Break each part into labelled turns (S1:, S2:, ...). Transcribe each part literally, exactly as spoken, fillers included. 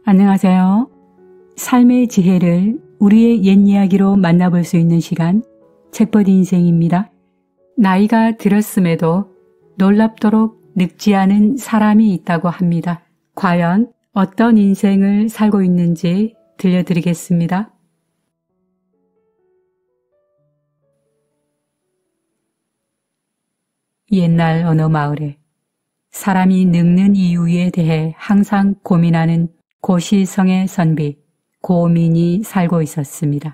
S1: 안녕하세요. 삶의 지혜를 우리의 옛 이야기로 만나볼 수 있는 시간, 책버디 인생입니다. 나이가 들었음에도 놀랍도록 늙지 않은 사람이 있다고 합니다. 과연 어떤 인생을 살고 있는지 들려드리겠습니다. 옛날 어느 마을에 사람이 늙는 이유에 대해 항상 고민하는 고시성의 선비 고민이 살고 있었습니다.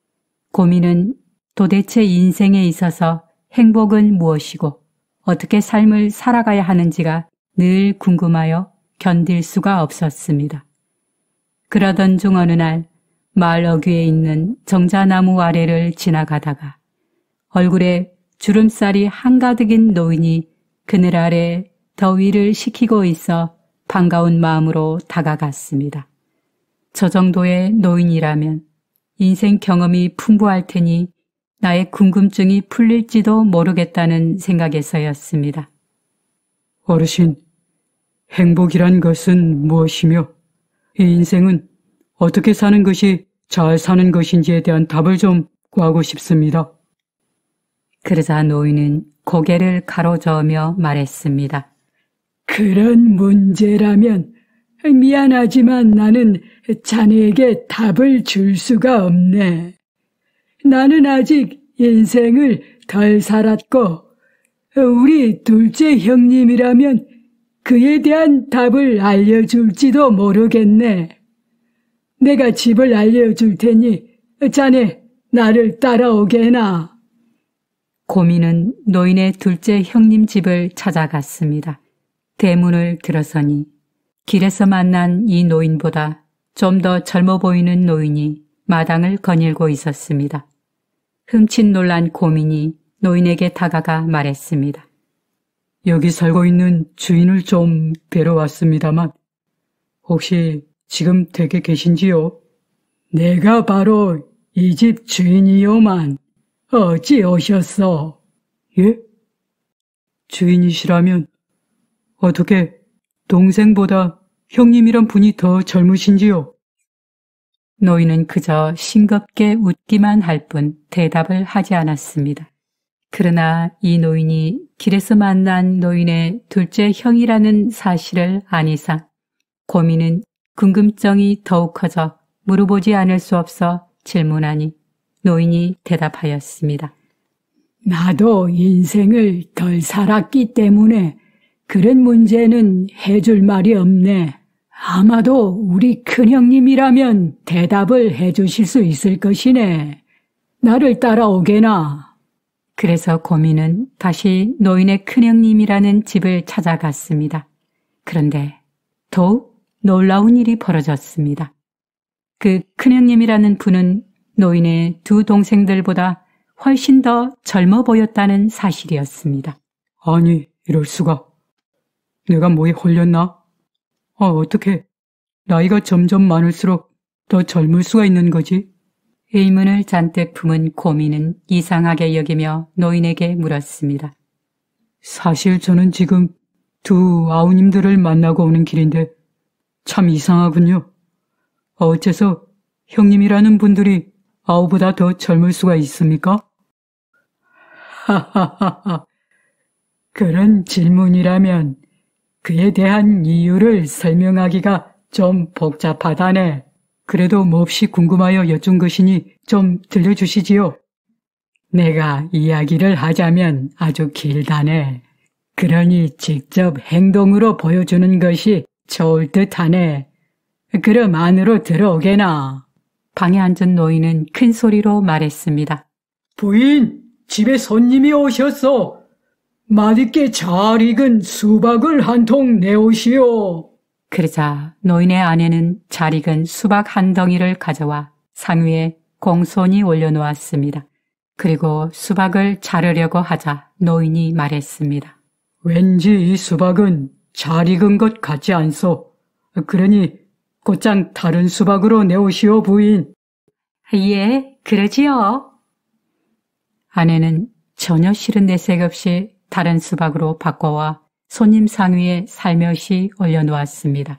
S1: 고민은 도대체 인생에 있어서 행복은 무엇이고 어떻게 삶을 살아가야 하는지가 늘 궁금하여 견딜 수가 없었습니다. 그러던 중 어느 날 마을 어귀에 있는 정자나무 아래를 지나가다가 얼굴에 주름살이 한가득인 노인이 그늘 아래 더위를 식히고 있어 반가운 마음으로 다가갔습니다. 저 정도의 노인이라면 인생 경험이 풍부할 테니 나의 궁금증이 풀릴지도 모르겠다는 생각에서였습니다.
S2: 어르신, 행복이란 것은 무엇이며 이 인생은 어떻게 사는 것이 잘 사는 것인지에 대한 답을 좀 구하고 싶습니다.
S1: 그러자 노인은 고개를 가로저으며 말했습니다.
S3: 그런 문제라면 미안하지만 나는 자네에게 답을 줄 수가 없네. 나는 아직 인생을 덜 살았고 우리 둘째 형님이라면 그에 대한 답을 알려줄지도 모르겠네. 내가 집을 알려줄 테니 자네 나를 따라오게나.
S1: 고민은 노인의 둘째 형님 집을 찾아갔습니다. 대문을 들어서니 길에서 만난 이 노인보다 좀 더 젊어 보이는 노인이 마당을 거닐고 있었습니다. 흠칫 놀란 고민이 노인에게 다가가 말했습니다.
S2: 여기 살고 있는 주인을 좀 뵈러 왔습니다만 혹시 지금 댁에 계신지요?
S3: 내가 바로 이 집 주인이요만. 어찌 오셨어?
S2: 예? 주인이시라면 어떻게 동생보다 형님이란 분이 더 젊으신지요?
S1: 노인은 그저 싱겁게 웃기만 할 뿐 대답을 하지 않았습니다. 그러나 이 노인이 길에서 만난 노인의 둘째 형이라는 사실을 안 이상 고민은 궁금증이 더욱 커져 물어보지 않을 수 없어 질문하니 노인이 대답하였습니다.
S3: 나도 인생을 덜 살았기 때문에 그런 문제는 해줄 말이 없네. 아마도 우리 큰형님이라면 대답을 해주실 수 있을 것이네. 나를 따라오게나.
S1: 그래서 고민은 다시 노인의 큰형님이라는 집을 찾아갔습니다. 그런데 더욱 놀라운 일이 벌어졌습니다. 그 큰형님이라는 분은 노인의 두 동생들보다 훨씬 더 젊어 보였다는 사실이었습니다.
S2: 아니, 이럴 수가. 내가 뭐에 홀렸나? 아, 어떻게 나이가 점점 많을수록 더 젊을 수가 있는 거지?
S1: 의문을 잔뜩 품은 고민은 이상하게 여기며 노인에게 물었습니다.
S2: 사실 저는 지금 두 아우님들을 만나고 오는 길인데 참 이상하군요. 어째서 형님이라는 분들이 아우보다 더 젊을 수가 있습니까?
S3: 하하하하. 그런 질문이라면 그에 대한 이유를 설명하기가 좀 복잡하다네.
S2: 그래도 몹시 궁금하여 여쭌 것이니 좀 들려주시지요.
S3: 내가 이야기를 하자면 아주 길다네. 그러니 직접 행동으로 보여주는 것이 좋을 듯하네. 그럼 안으로 들어오게나.
S1: 방에 앉은 노인은 큰 소리로 말했습니다.
S3: 부인, 집에 손님이 오셨어. 맛있게 잘 익은 수박을 한 통 내오시오.
S1: 그러자 노인의 아내는 잘 익은 수박 한 덩이를 가져와 상위에 공손히 올려놓았습니다. 그리고 수박을 자르려고 하자 노인이 말했습니다.
S2: 왠지 이 수박은 잘 익은 것 같지 않소. 그러니 곧장 다른 수박으로 내오시오, 부인.
S1: 예, 그러지요. 아내는 전혀 싫은 내색 없이 다른 수박으로 바꿔와 손님 상위에 살며시 올려놓았습니다.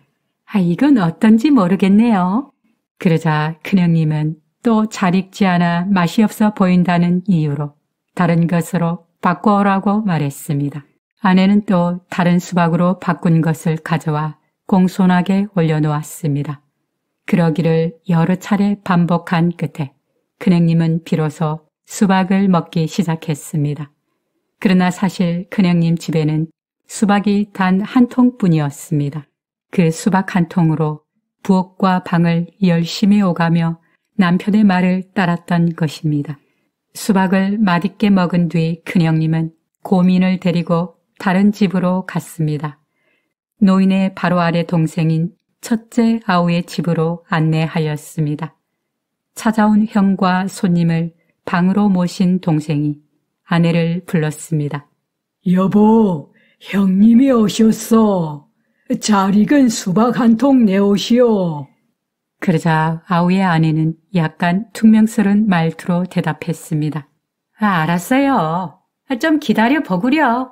S1: 아, 이건 어떤지 모르겠네요. 그러자 큰형님은 또 잘 익지 않아 맛이 없어 보인다는 이유로 다른 것으로 바꿔오라고 말했습니다. 아내는 또 다른 수박으로 바꾼 것을 가져와 공손하게 올려놓았습니다. 그러기를 여러 차례 반복한 끝에 큰형님은 비로소 수박을 먹기 시작했습니다. 그러나 사실 큰형님 집에는 수박이 단 한 통뿐이었습니다. 그 수박 한 통으로 부엌과 방을 열심히 오가며 남편의 말을 따랐던 것입니다. 수박을 맛있게 먹은 뒤 큰형님은 고민을 데리고 다른 집으로 갔습니다. 노인의 바로 아래 동생인 첫째 아우의 집으로 안내하였습니다. 찾아온 형과 손님을 방으로 모신 동생이 아내를 불렀습니다.
S3: 여보, 형님이 오셨어. 잘 익은 수박 한 통 내오시오.
S1: 그러자 아우의 아내는 약간 퉁명스러운 말투로 대답했습니다. 아, 알았어요. 좀 기다려 보구려.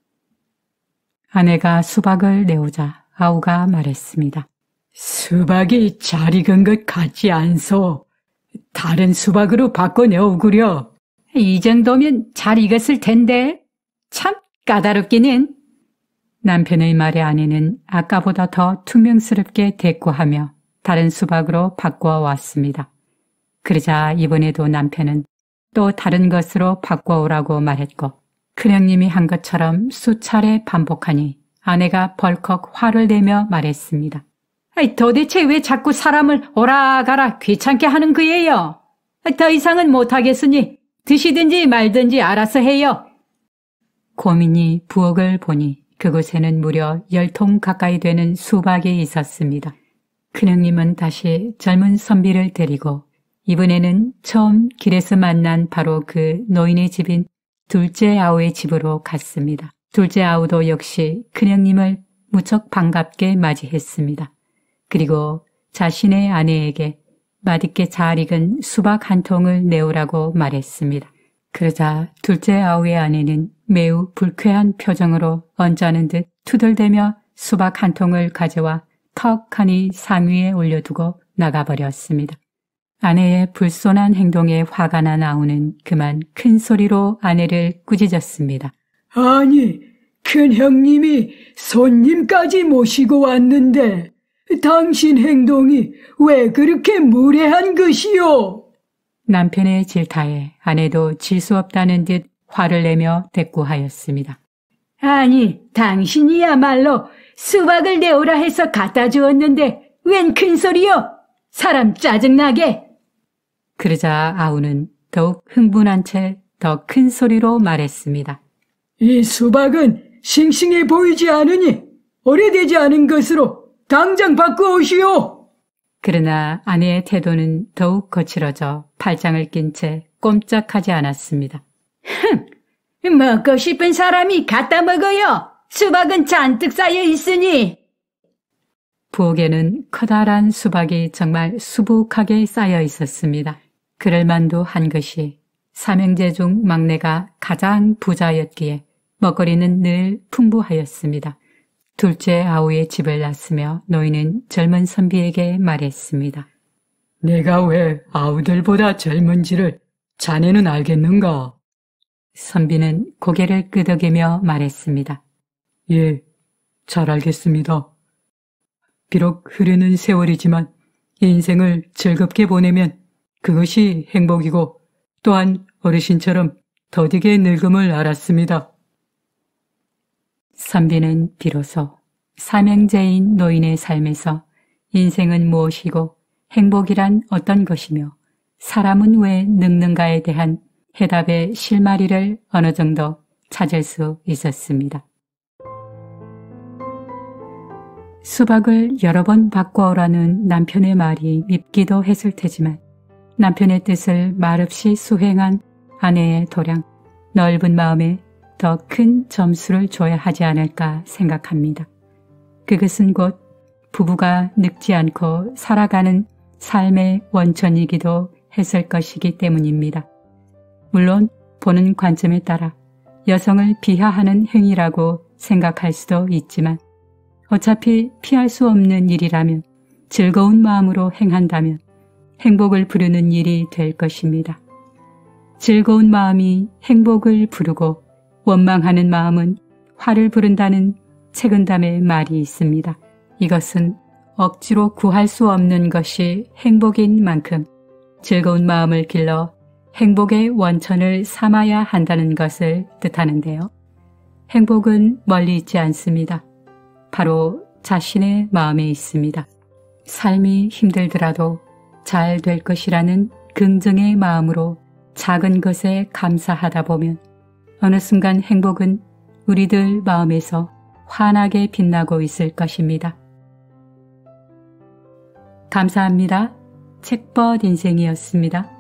S1: 아내가 수박을 내오자 아우가 말했습니다.
S3: 수박이 잘 익은 것 같지 않소. 다른 수박으로 바꿔 내오구려.
S1: 이 정도면 잘 익었을 텐데 참 까다롭기는. 남편의 말에 아내는 아까보다 더 퉁명스럽게 대꾸하며 다른 수박으로 바꾸어 왔습니다. 그러자 이번에도 남편은 또 다른 것으로 바꿔오라고 말했고 큰형님이 한 것처럼 수차례 반복하니 아내가 벌컥 화를 내며 말했습니다. 아이, 도대체 왜 자꾸 사람을 오라가라 귀찮게 하는 거예요? 더 이상은 못하겠으니 드시든지 말든지 알아서 해요. 고민이 부엌을 보니 그곳에는 무려 열 통 가까이 되는 수박이 있었습니다. 큰형님은 다시 젊은 선비를 데리고 이번에는 처음 길에서 만난 바로 그 노인의 집인 둘째 아우의 집으로 갔습니다. 둘째 아우도 역시 큰형님을 무척 반갑게 맞이했습니다. 그리고 자신의 아내에게 맛있게 잘 익은 수박 한 통을 내오라고 말했습니다. 그러자 둘째 아우의 아내는 매우 불쾌한 표정으로 언짢은 듯 투덜대며 수박 한 통을 가져와 턱하니 상위에 올려두고 나가버렸습니다. 아내의 불손한 행동에 화가 난 아우는 그만 큰 소리로 아내를 꾸짖었습니다.
S3: 아니, 큰 형님이 손님까지 모시고 왔는데 당신 행동이 왜 그렇게 무례한 것이요?
S1: 남편의 질타에 아내도 질 수 없다는 듯 화를 내며 대꾸하였습니다.
S4: 아니, 당신이야말로 수박을 내오라 해서 갖다 주었는데 웬 큰소리요? 사람 짜증나게.
S1: 그러자 아우는 더욱 흥분한 채 더 큰 소리로 말했습니다.
S3: 이 수박은 싱싱해 보이지 않으니 오래되지 않은 것으로 당장 바꾸오시오.
S1: 그러나 아내의 태도는 더욱 거칠어져 팔짱을 낀 채 꼼짝하지 않았습니다.
S4: 흥! 먹고 싶은 사람이 갖다 먹어요. 수박은 잔뜩 쌓여 있으니.
S1: 부엌에는 커다란 수박이 정말 수북하게 쌓여 있었습니다. 그럴만도 한 것이 삼형제 중 막내가 가장 부자였기에 먹거리는 늘 풍부하였습니다. 둘째 아우의 집을 나서며 노인은 젊은 선비에게 말했습니다.
S2: 내가 왜 아우들보다 젊은지를 자네는 알겠는가?
S1: 선비는 고개를 끄덕이며 말했습니다.
S2: 예, 잘 알겠습니다. 비록 흐르는 세월이지만 인생을 즐겁게 보내면 그것이 행복이고 또한 어르신처럼 더디게 늙음을 알았습니다.
S1: 선비는 비로소 삼형제인 노인의 삶에서 인생은 무엇이고 행복이란 어떤 것이며 사람은 왜 늙는가에 대한 해답의 실마리를 어느 정도 찾을 수 있었습니다. 수박을 여러 번 바꿔오라는 남편의 말이 밉기도 했을 테지만 남편의 뜻을 말없이 수행한 아내의 도량, 넓은 마음에 더 큰 점수를 줘야 하지 않을까 생각합니다. 그것은 곧 부부가 늙지 않고 살아가는 삶의 원천이기도 했을 것이기 때문입니다. 물론 보는 관점에 따라 여성을 비하하는 행위라고 생각할 수도 있지만 어차피 피할 수 없는 일이라면 즐거운 마음으로 행한다면 행복을 부르는 일이 될 것입니다. 즐거운 마음이 행복을 부르고 원망하는 마음은 화를 부른다는 책은담의 말이 있습니다. 이것은 억지로 구할 수 없는 것이 행복인 만큼 즐거운 마음을 길러 행복의 원천을 삼아야 한다는 것을 뜻하는데요. 행복은 멀리 있지 않습니다. 바로 자신의 마음에 있습니다. 삶이 힘들더라도 잘 될 것이라는 긍정의 마음으로 작은 것에 감사하다 보면 어느 순간 행복은 우리들 마음에서 환하게 빛나고 있을 것입니다. 감사합니다. 책벗 인생이었습니다.